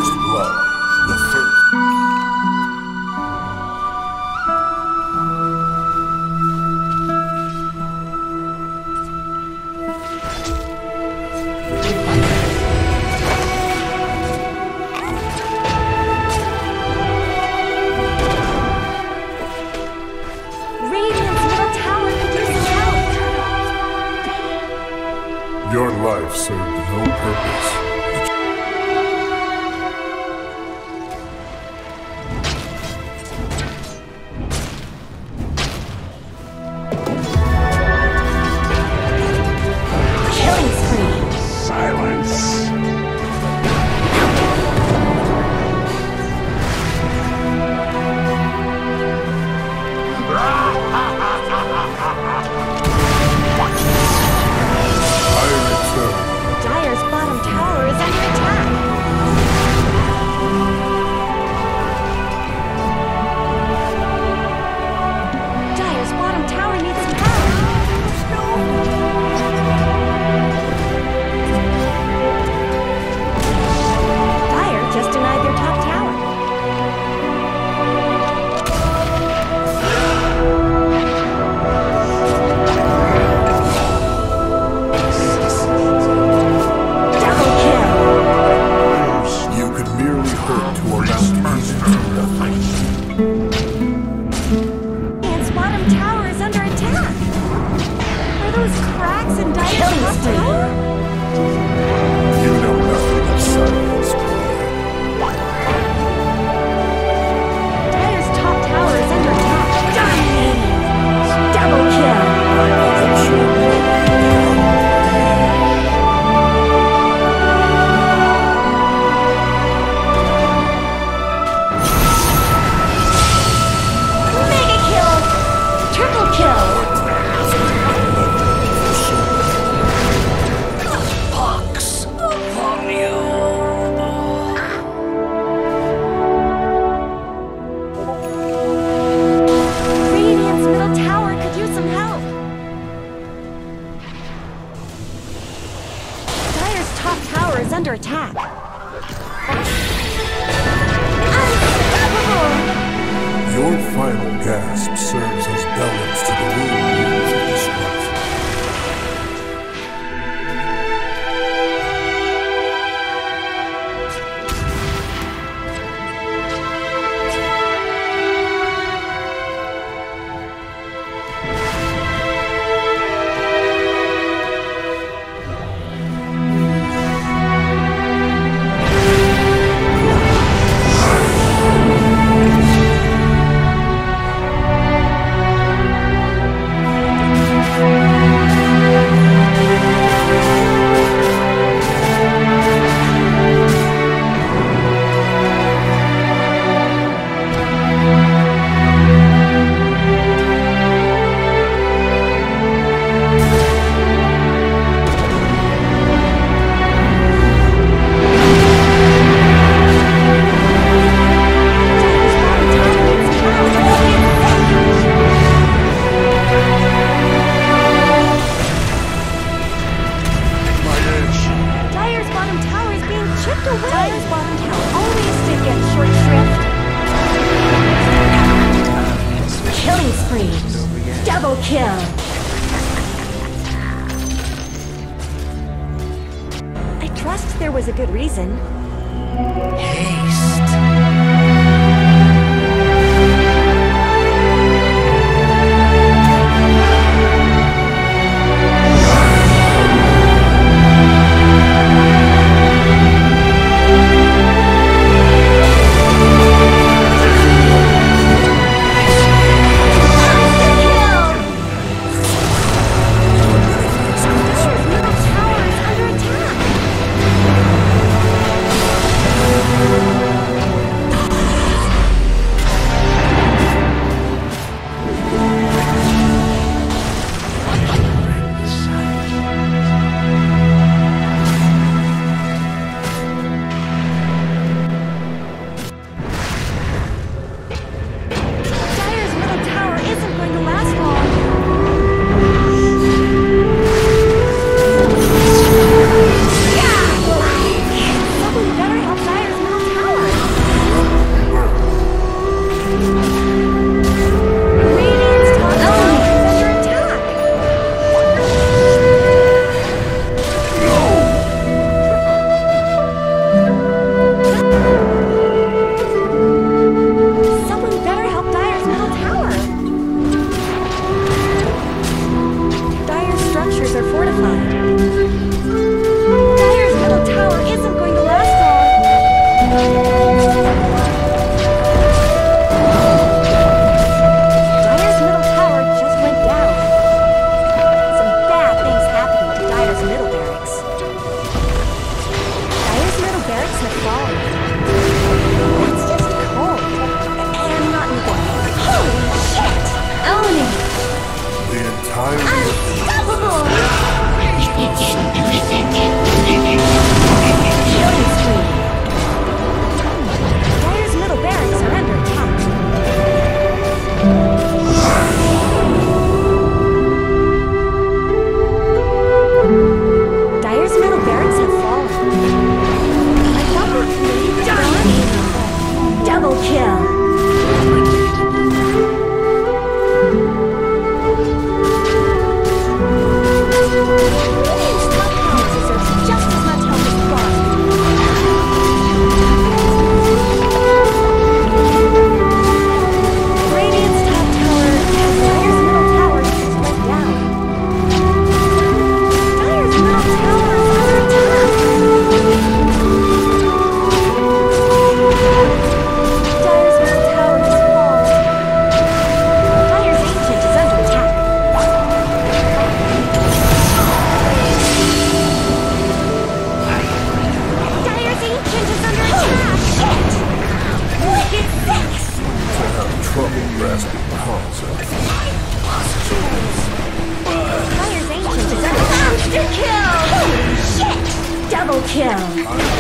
First blood. The first. Your life served no purpose. Killing spree. Silence. Dire's bottom tower is under attack. Dire's bottom tower needs some help. Dire just denied their top tower. Dire's bottom tower is under attack. Are those cracks in Dire's top tower? You know nothing of silence. Dire's top tower is under attack. Dominating! Double kill! Under attack. Unstoppable! Your final gasp serves as balance to the wheels of destruction. Dire's bottom tower always did get short shrift. Killing spree. Double kill. I trust there was a good reason. Haste. kill.